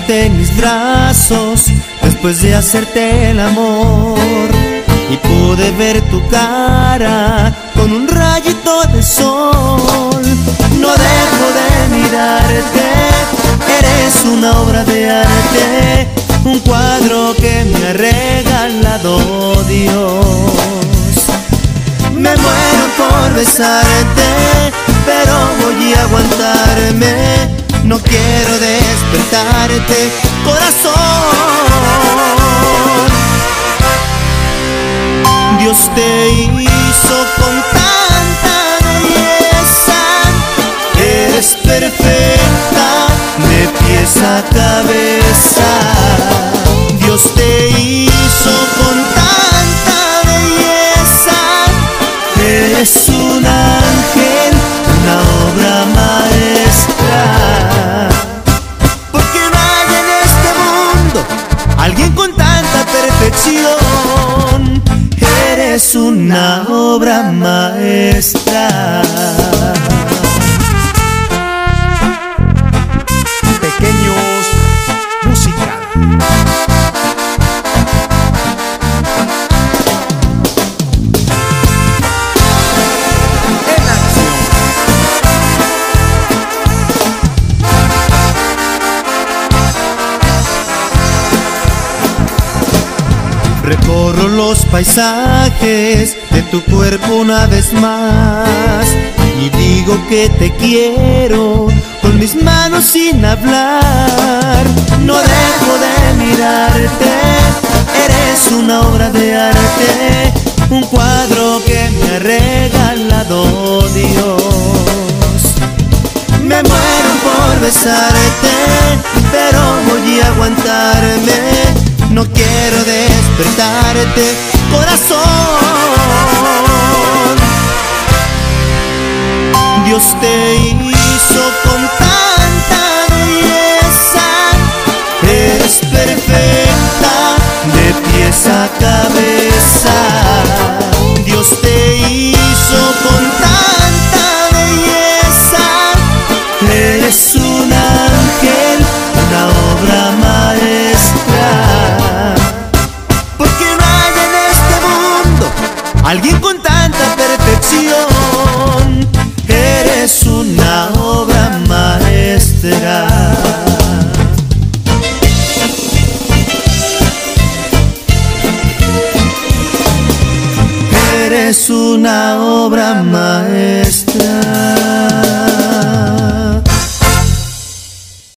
tomaste en mis brazos después de hacerte el amor, y pude ver tu cara con un rayito de sol. No dejo de mirarte, eres una obra de arte, un cuadro que me ha regalado Dios. Me muero por besarte, pero voy a aguantarme. No quiero despertarte, corazón. Dios te hizo con tanta belleza, eres perfecta de pies a cabeza. Dios te hizo con tanta belleza, eres un ángel, una obra maestra. Porque no hay en este mundo alguien con tanta perfección. Eres una obra maestra. Pequeños Musical. En acción. Recorro los paisajes de tu cuerpo una vez más y digo que te quiero con mis manos sin hablar. No dejo de mirarte, eres una obra de arte, un cuadro que me ha regalado Dios. Me muero por besarte, pero voy a aguantarme. No quiero despertarte, corazón. Dios te hizo con tanta belleza, eres perfecta de pies a cabeza. Dios te hizo con tanta belleza, eres un ángel, una obra maestra. Alguien con tanta perfección, eres una obra maestra. Eres una obra maestra.